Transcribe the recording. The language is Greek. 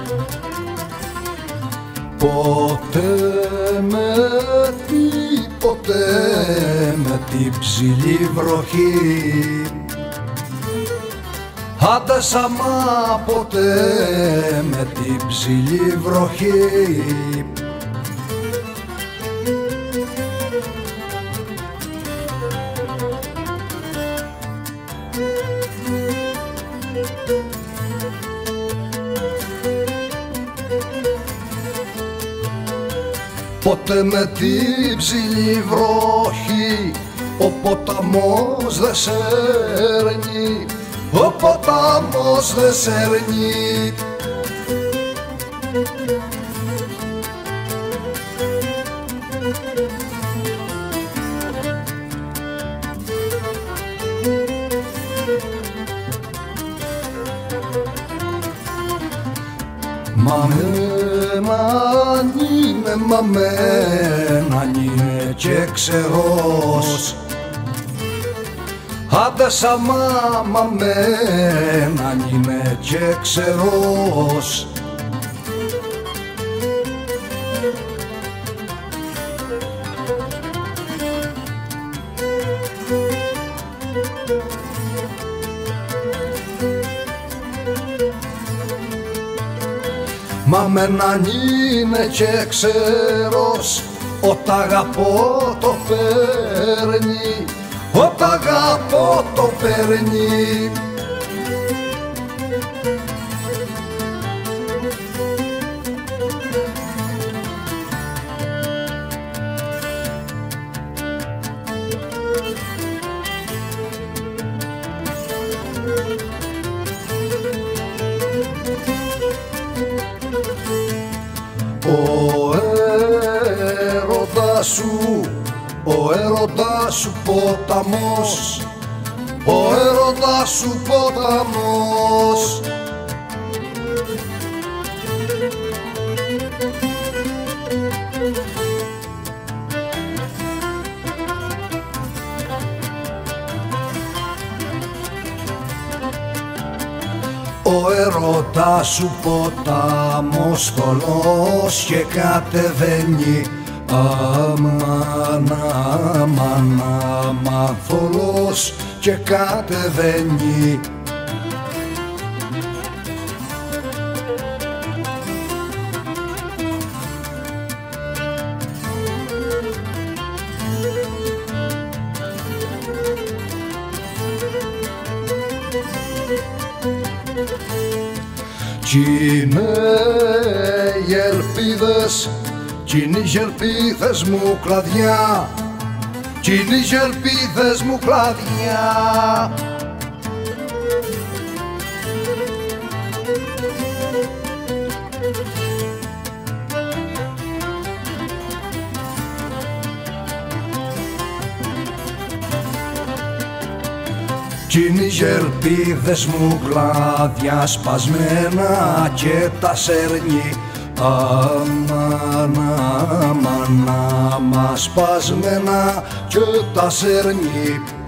Ποτέ με την ψηλή βροχή, άντε σαμά ποτέ με την ψηλή βροχή. Ποτέ με την ψηλή βροχή ο ποταμός δε σέρνει, ο ποταμός δε σέρνει. Μαμέναν είναι και ξερός, άντε σαμά μαμέναν είναι και ξερός. Μα μέναν είναι και ξερός, ό,τι αγαπώ το παίρνει, ό,τι αγαπώ το παίρνει. Ο έρωτας σου ποταμός, ο έρωτας σου ποταμός. Ο έρωτας σου ποταμός θολός και κατεβαίνει, αμάν, αμάν, αμάν, θολός και κατεβαίνει. Κι είναι οι ελπίδες, κι είναι οι ελπίδες μου κλαδιά, κι είναι οι ελπίδες μου κλαδιά. Κι είναι οι ελπίδες μου κλάδια σπασμένα και τα σέρνει, αμάν, αμάν, αμάν, σπασμένα και τα σέρνει.